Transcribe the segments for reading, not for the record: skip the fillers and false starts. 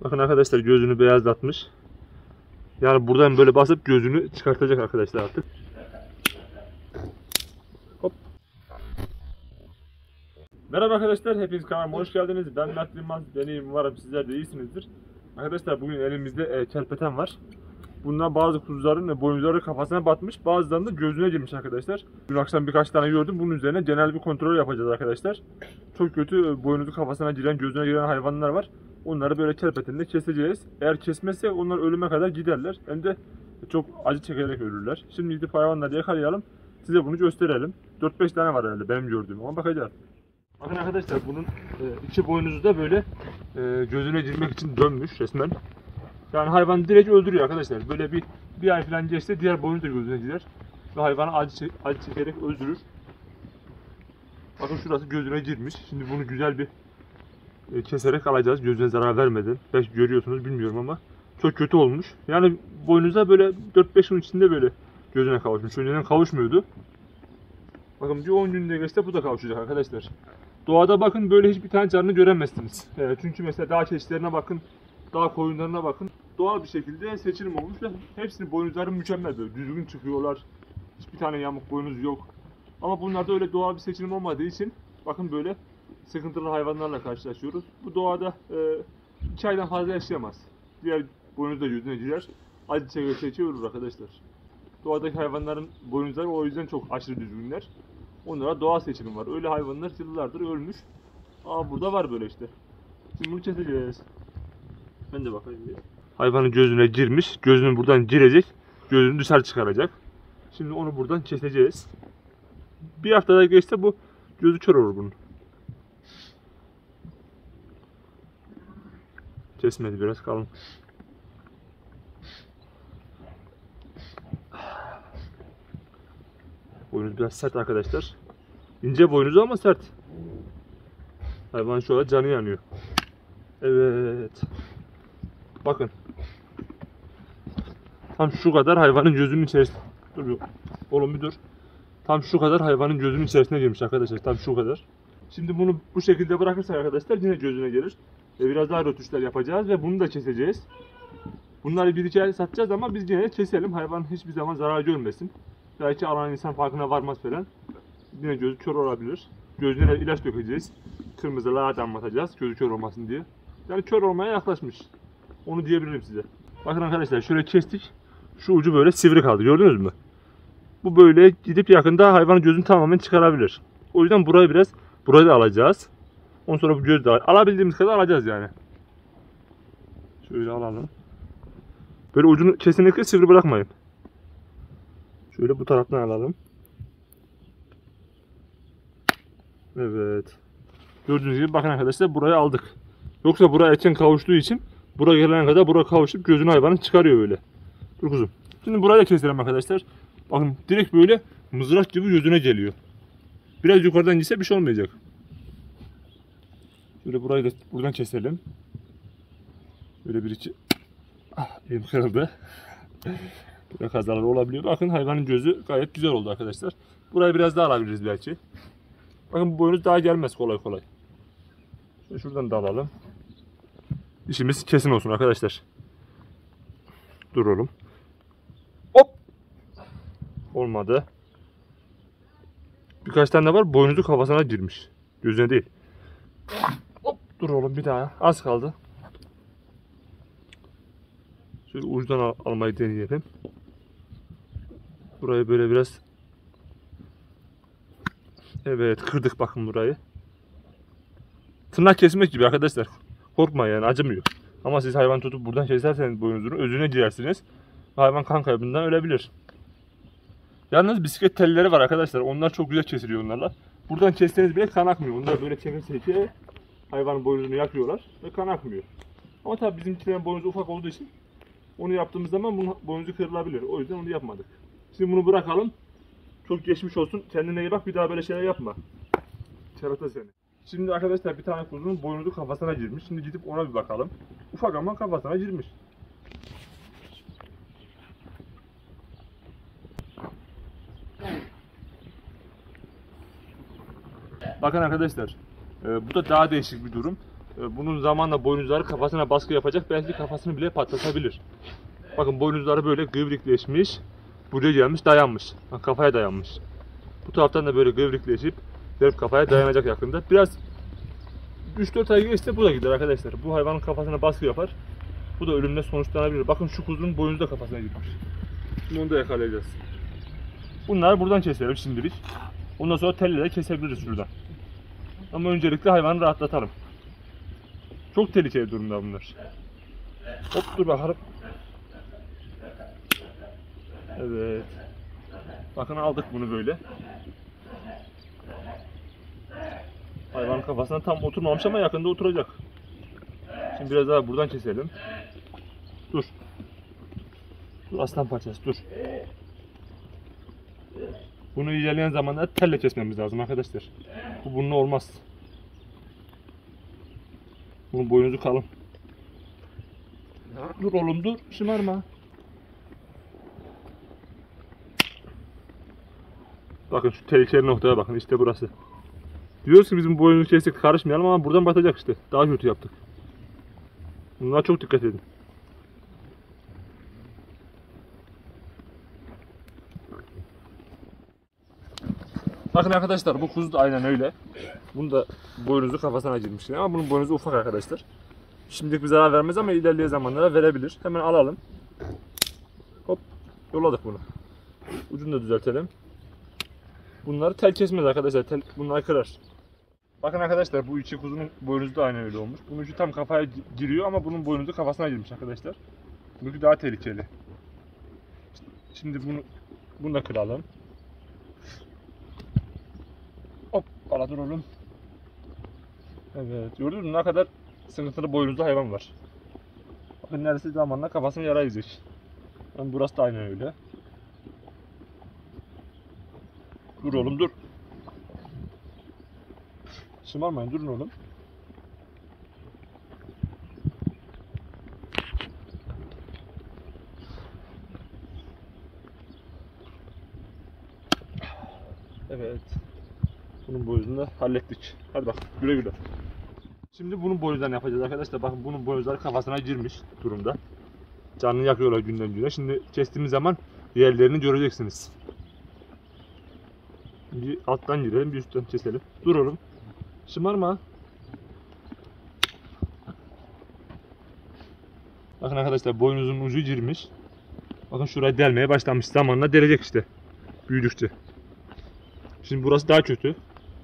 Bakın arkadaşlar, gözünü beyazlatmış. Yani buradan böyle basıp gözünü çıkartacak arkadaşlar artık. Hop. Merhaba arkadaşlar, hepiniz kanalıma hoş geldiniz. Ben Mert Yılmaz, umarım sizler de iyisinizdir. Arkadaşlar bugün elimizde kerpeten var. Bundan bazı kuzuların boynuzları kafasına batmış, bazılarının da gözüne girmiş arkadaşlar. Dün akşam birkaç tane gördüm. Bunun üzerine genel bir kontrol yapacağız arkadaşlar. Çok kötü boynuzu kafasına giren, gözüne giren hayvanlar var. Onları böyle kerpetenle keseceğiz. Eğer kesmezsek onlar ölüme kadar giderler. Hem de çok acı çekerek ölürler. Şimdi gidip hayvanları yakalayalım. Size bunu gösterelim. 4-5 tane var herhalde benim gördüğüm, ama bakacağız. Bakın arkadaşlar, bunun iki boynuzu da böyle gözüne girmek için dönmüş resmen. Yani hayvan direkt öldürüyor arkadaşlar. Böyle bir ay falan geçse diğer boynu da gözüne girer. Ve hayvanı acı çekerek öldürür. Bakın şurası gözüne girmiş. Şimdi bunu güzel bir keserek alacağız. Gözüne zarar vermeden. Belki görüyorsunuz, bilmiyorum ama çok kötü olmuş. Yani boynuza böyle 4-5 gün içinde böyle gözüne kavuşmuş. Önceden kavuşmuyordu. Bakın bir 10 günde geçse bu da kavuşacak arkadaşlar. Doğada bakın böyle hiçbir tane canlı göremezsiniz. Çünkü mesela dağ çeşitlerine bakın, dağ koyunlarına bakın. Doğal bir şekilde seçilim olmuş ve hepsinin boynuzları mükemmel, böyle düzgün çıkıyorlar. Hiçbir tane yamuk boynuz yok. Ama bunlarda öyle doğal bir seçilim olmadığı için bakın böyle sıkıntılı hayvanlarla karşılaşıyoruz. Bu doğada 2 aydan fazla yaşayamaz. Diğer boynuz da gözüne girer. Acı çeke ölür arkadaşlar. Doğadaki hayvanların boynuzları o yüzden çok aşırı düzgünler. Onlara doğal seçilim var. Öyle hayvanlar yıllardır ölmüş. Ama burada var böyle işte. Şimdi bunu keseceğiz. Ben de bakayım bir. Hayvanın gözüne girmiş. Gözünü buradan girecek. Gözünü dışarı çıkaracak. Şimdi onu buradan keseceğiz. Bir haftada geçse bu gözü kör olur bunun. Kesmedi, biraz kalın. Boynuz biraz sert arkadaşlar. İnce boynuzu ama sert. Hayvan şu anda canı yanıyor. Evet. Bakın. Tam şu kadar hayvanın gözünün içerisinde. Dur oğlum bir dur. Tam şu kadar hayvanın gözünün içerisine girmiş arkadaşlar. Tam şu kadar. Şimdi bunu bu şekilde bırakırsak arkadaşlar yine gözüne gelir. Biraz daha rötuşlar yapacağız ve bunu da keseceğiz. Bunları bir iki ay satacağız ama biz yine de keselim. Hayvan hiçbir zaman zarar görmesin. Belki alan insan farkına varmaz falan. Yine gözü kör olabilir. Gözüne ilaç dökeceğiz. Kırmızılara damlatacağız gözü kör olmasın diye. Yani kör olmaya yaklaşmış. Onu diyebilirim size. Bakın arkadaşlar, şöyle kestik. Şu ucu böyle sivri kaldı, gördünüz mü? Bu böyle gidip yakında hayvanın gözünü tamamen çıkarabilir. O yüzden burayı da alacağız. Ondan sonra bu gözü de alabildiğimiz kadar alacağız yani. Şöyle alalım. Böyle ucunu kesinlikle sivri bırakmayın. Şöyle bu taraftan alalım. Evet. Gördüğünüz gibi bakın arkadaşlar, burayı aldık. Yoksa buraya erken kavuştuğu için buraya gelene kadar buraya kavuşup gözünü hayvanın çıkarıyor böyle. Dur kuzum. Şimdi burayı da keselim arkadaşlar. Bakın direkt böyle mızrak gibi gözüne geliyor. Biraz yukarıdan gitse bir şey olmayacak. Şöyle burayı da buradan keselim. Böyle bir iki. Elim kırıldı. Böyle kazalar olabiliyor. Bakın hayvanın gözü gayet güzel oldu arkadaşlar. Burayı biraz daha alabiliriz belki. Bakın bu boynuz daha gelmez kolay kolay. Şuradan da alalım. İşimiz kesin olsun arkadaşlar. Dur oğlum. Hop. Olmadı. Birkaç tane de var, boynuzu kafasına girmiş. Gözüne değil. Hop. Dur oğlum, bir daha. Az kaldı. Şöyle ucudan almayı deneyelim. Burayı böyle biraz. Evet, kırdık bakın burayı. Tırnak kesmek gibi arkadaşlar. Korkma yani, acımıyor. Ama siz hayvan tutup buradan keserseniz boynuzunu özüne girersiniz. Hayvan kan kaybından ölebilir. Yalnız bisiklet telleri var arkadaşlar. Onlar çok güzel kesiliyor onlarla. Buradan kesseniz bile kan akmıyor. Onlar böyle çeke hayvanın boynuzunu yakıyorlar ve kan akmıyor. Ama tabii bizimkilerin boynuzu ufak olduğu için onu yaptığımız zaman bunun boynuzu kırılabilir. O yüzden onu yapmadık. Şimdi bunu bırakalım. Çok geçmiş olsun. Kendine iyi bak. Bir daha böyle şeyler yapma. Kerata seni. Şimdi arkadaşlar bir tane kuzunun boynuzu kafasına girmiş. Şimdi gidip ona bir bakalım. Ufak ama kafasına girmiş. Bakın arkadaşlar. Bu da daha değişik bir durum. Bunun zamanla boynuzları kafasına baskı yapacak, belki kafasını bile patlatabilir. Bakın boynuzları böyle gıvrikleşmiş, buraya gelmiş, dayanmış. Bak, kafaya dayanmış. Bu taraftan da böyle gıvrikleşip gelip kafaya dayanacak yakında. Biraz 3-4 ay geçse bu da gider arkadaşlar. Bu hayvanın kafasına baskı yapar. Bu da ölümle sonuçlanabilir. Bakın şu kuzunun boynuzu da kafasına girmiş. Şimdi onu da yakalayacağız. Bunları buradan keselim şimdilik. Ondan sonra telle de kesebiliriz şuradan. Ama öncelikle hayvanı rahatlatalım. Çok tehlikeli durumda bunlar. Hop, dur bakalım. Evet. Bakın aldık bunu böyle. Hayvanın kafasına tam oturmamış ama yakında oturacak. Şimdi biraz daha buradan keselim. Dur. Dur aslan parçası, dur. Bunu ilerleyen zamanlarda telle kesmemiz lazım arkadaşlar. Bu bununla olmaz. Bunun boynuzu kalın. Dur oğlum, dur. Şımarma. Bakın şu tehlikeli noktaya bakın. İşte burası. Diyoruz ki bizim boynumuzu kestik, karışmayalım ama buradan batacak işte. Daha kötü yaptık. Bunlara çok dikkat edin. Bakın arkadaşlar, bu kuzu da aynen öyle. Bunu da boynuzu kafasına girmiş. Ama bunun boynuzu ufak arkadaşlar. Şimdilik bir zarar vermez ama ilerleyen zamanlara verebilir. Hemen alalım. Hop, yolladık bunu. Ucunu da düzeltelim. Bunları tel kesmez arkadaşlar. Bunlar kırar. Bakın arkadaşlar, bu içi kuzunun boynuzu da aynen öyle olmuş. Bunun ucu tam kafaya giriyor ama bunun boynuzu kafasına girmiş arkadaşlar. Bununki daha tehlikeli. Şimdi bunu da kıralım. Hop, ala dur oğlum. Evet, gördünüz mü ne kadar sıkıntılı boynuzlu hayvan var. Bakın neredeyse zamanla kafasına yara yiyecek. Yani burası da aynen öyle. Dur oğlum, dur. Şımarmayın, durun oğlum. Evet. Bunun boynuzunu da hallettik. Hadi bak, güle güle. Şimdi bunun boynuzlarını yapacağız arkadaşlar. Bakın bunun boynuzları kafasına girmiş durumda. Canını yakıyorlar günden güne. Şimdi kestiğimiz zaman yerlerini göreceksiniz. Bir alttan girelim, bir üstten keselim. Dur oğlum. Şımarma. Bakın arkadaşlar, boynuzun ucu girmiş. Bakın şuraya delmeye başlamış. Zamanla delecek işte. Büyüdükçe. Şimdi burası daha kötü.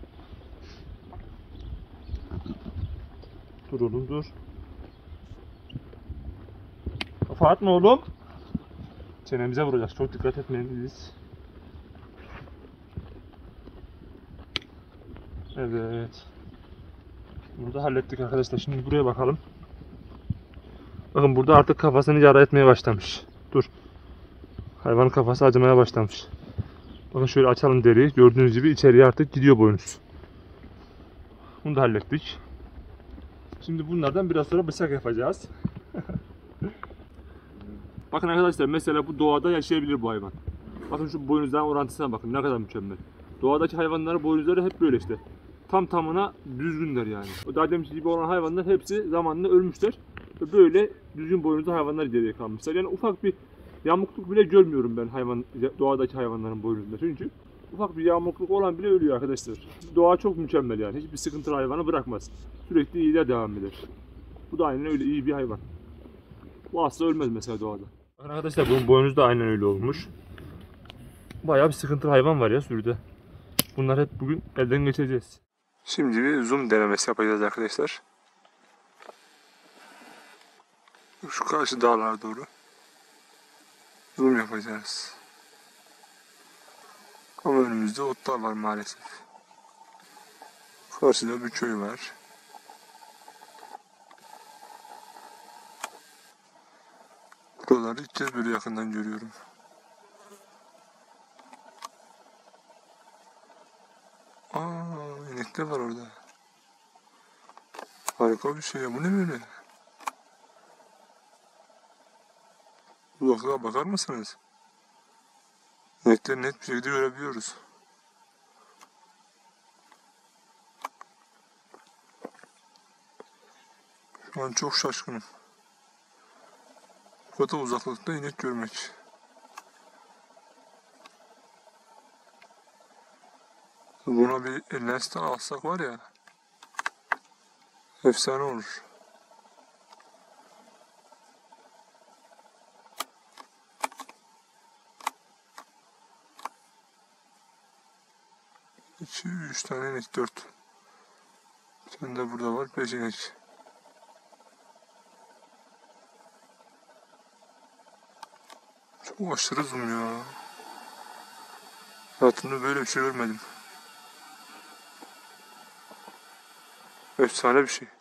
Dur oğlum, dur. Kafa atma oğlum. Çenemize vuracak. Çok dikkat etmeliyiz. Evet. Bunu da hallettik arkadaşlar. Şimdi buraya bakalım. Bakın burada artık kafasını yara etmeye başlamış. Dur. Hayvanın kafası acımaya başlamış. Bakın şöyle açalım deriyi. Gördüğünüz gibi içeriye artık gidiyor boynuz. Bunu da hallettik. Şimdi bunlardan biraz sonra bıçak yapacağız. Bakın arkadaşlar, mesela bu doğada yaşayabilir bu hayvan. Bakın şu boynuzların orantısına bakın, ne kadar mükemmel. Doğadaki hayvanların boynuzları hep böyle işte. Tam tamına düzgünler yani. O daha deminki gibi olan hayvanlar hepsi zamanında ölmüşler. Ve böyle düzgün boynuzlu hayvanlar geriye kalmışlar. Yani ufak bir yamukluk bile görmüyorum ben doğadaki hayvanların boynuzunda. Çünkü ufak bir yamukluk olan bile ölüyor arkadaşlar. Doğa çok mükemmel yani. Hiçbir sıkıntılı hayvanı bırakmaz. Sürekli iyiler devam eder. Bu da aynen öyle iyi bir hayvan. Bu asla ölmez mesela doğada. Bakın arkadaşlar, bunun boynuzu da aynen öyle olmuş. Bayağı bir sıkıntılı hayvan var ya sürüde. Bunlar hep bugün elden geçeceğiz. Şimdi bir zoom denemesi yapacağız arkadaşlar. Şu karşı dağlara doğru zoom yapacağız. Ama önümüzde otlar var maalesef. Karşıda bir köy var. Buraları ilk kez böyle yakından görüyorum. İnekler var orada. Harika bir şey ya. Bu ne böyle? Uzaklığa bakar mısınız? İnekleri net bir şekilde görebiliyoruz. Şu an çok şaşkınım. Bu kadar uzaklıkta inek görmek. Buna bir lensten alsak var ya, efsane olur. İki, üç tane inek, 4. Bir tane de burada var, 5 inek. Çok aşırı zoom ya. Hayatımda böyle bir şey görmedim. Efsane bir şey.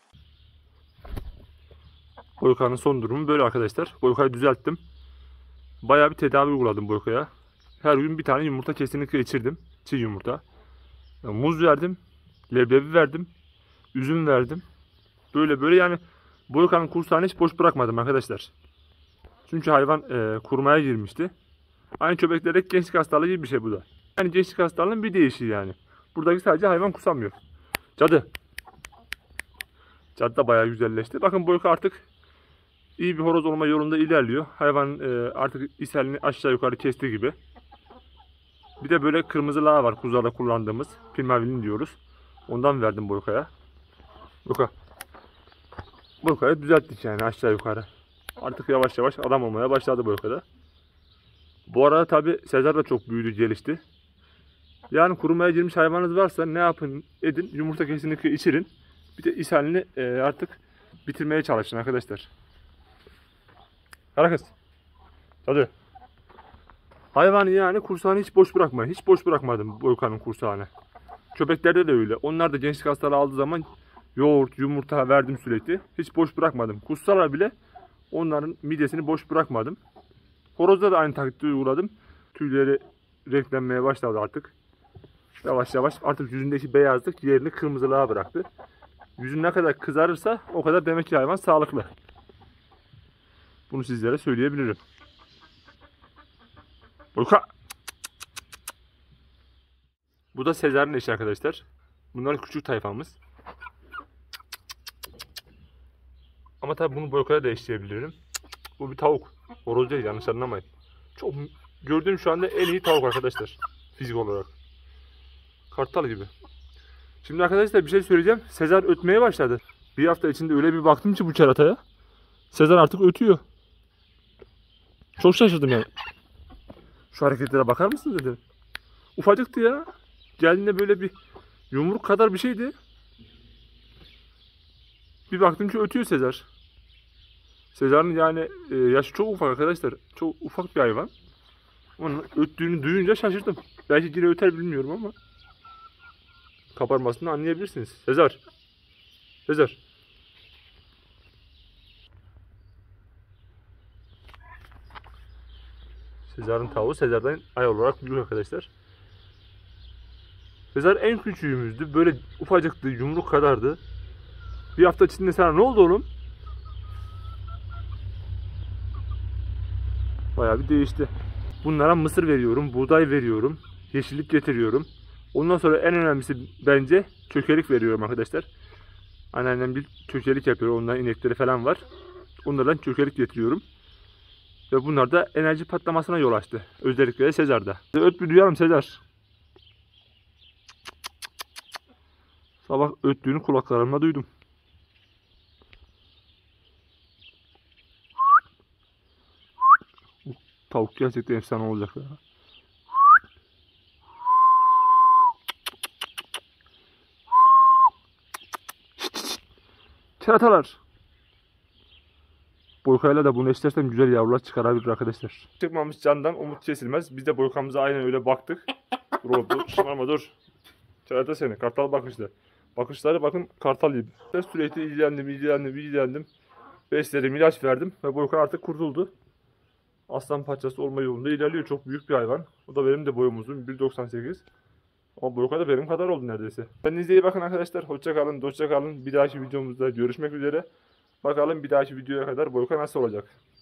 Boykanın son durumu böyle arkadaşlar. Boykayı düzelttim. Bayağı bir tedavi uyguladım Boyka'ya. Her gün bir tane yumurta kesinlikle içirdim. Çiğ yumurta. Muz verdim. Leblebi verdim. Üzüm verdim. Böyle yani Boyka'nın kursağını hiç boş bırakmadım arkadaşlar. Çünkü hayvan kurmaya girmişti. Aynı köpeklerdeki gençlik hastalığı gibi bir şey bu da. Yani gençlik hastalığının bir değişiği yani. Buradaki sadece hayvan kusamıyor. Cadı. Cadı da bayağı güzelleşti. Bakın Boyka artık iyi bir horoz olma yolunda ilerliyor. Hayvan artık ishalini aşağı yukarı kesti gibi. Bir de böyle kırmızı lağa var kuzularda kullandığımız. Pilmavilin diyoruz. Ondan verdim Boyka'ya. Boyka'yı düzelttik yani aşağı yukarı. Artık yavaş yavaş adam olmaya başladı Boyka'da. Bu arada tabi Sezar da çok büyüdü, gelişti. Yani kurumaya girmiş hayvanınız varsa ne yapın edin, yumurta kesinlikle içirin. Bir de ishalini artık bitirmeye çalışın arkadaşlar. Kara kız. Hadi. Hayvanı yani kursağını hiç boş bırakmayın. Hiç boş bırakmadım Boyka'nın kursağını. Köpeklerde de öyle. Onlar da gençlik hastalığı aldığı zaman yoğurt, yumurta verdim sürekli. Hiç boş bırakmadım. Kussalar bile onların midesini boş bırakmadım. Horozda da aynı taktiği uyguladım. Tüyleri renklenmeye başladı artık. Yavaş yavaş artık yüzündeki beyazlık yerini kırmızılığa bıraktı. Yüzün ne kadar kızarırsa o kadar demek ki hayvan sağlıklı. Bunu sizlere söyleyebilirim. Boyka. Bu da Sezar'ın eşi arkadaşlar. Bunlar küçük tayfamız. Ama tabi bunu Boyka'ya da eşleyebilirim. Bu bir tavuk. Horoz değil, yanlış anlamayın. Çok gördüğüm şu anda en iyi tavuk arkadaşlar. Fizik olarak. Kartal gibi. Şimdi arkadaşlar bir şey söyleyeceğim. Sezar ötmeye başladı. Bir hafta içinde öyle bir baktım ki bu kerataya. Sezar artık ötüyor. Çok şaşırdım yani. Şu hareketlere bakar mısınız dedim. Ufacıktı ya. Geldiğinde böyle bir yumruk kadar bir şeydi. Bir baktım ki ötüyor Sezar. Sezar'ın yani yaşı çok ufak arkadaşlar. Çok ufak bir hayvan. Onun öttüğünü duyunca şaşırdım. Belki yine öter bilmiyorum ama. Kabarmasını anlayabilirsiniz. Sezar. Sezar. Sezar'ın tavuğu Sezar'dan ay olarak büyük arkadaşlar. Sezar en küçüğümüzdü. Böyle ufacıktı, yumruk kadardı. Bir hafta içinde sana ne oldu oğlum? Bayağı bir değişti. Bunlara mısır veriyorum, buğday veriyorum, yeşillik getiriyorum. Ondan sonra en önemlisi bence çökelik veriyorum arkadaşlar. Anneannem bir çökelik yapıyor. Ondan inekleri falan var. Onlardan çökelik getiriyorum. Ve bunlar da enerji patlamasına yol açtı. Özellikle de Sezar'da. Öt bir duyalım Sezar. Sabah öttüğünü kulaklarımla duydum. Tavuk gerçekten efsane olacak ya. Keratalar. Boykayla da bunu eşlersem güzel yavrular çıkarabilir arkadaşlar. Çıkmamış candan umut kesilmez. Biz de Boykamıza aynen öyle baktık. Dur dur şımarma dur. Kerata seni kartal bakışlı. Bakışları bakın kartal gibi. Sürekli ilgilendim. Besledim, ilaç verdim ve Boyka artık kurtuldu. Aslan parçası olma yolunda ilerliyor. Çok büyük bir hayvan. O da benim de boyum uzun. 1.98. Ama Boyka da benim kadar oldu neredeyse. Kendinize iyi bakın arkadaşlar. Hoşça kalın, dostça kalın. Bir dahaki videomuzda görüşmek üzere. Bakalım bir dahaki videoya kadar Boyka nasıl olacak.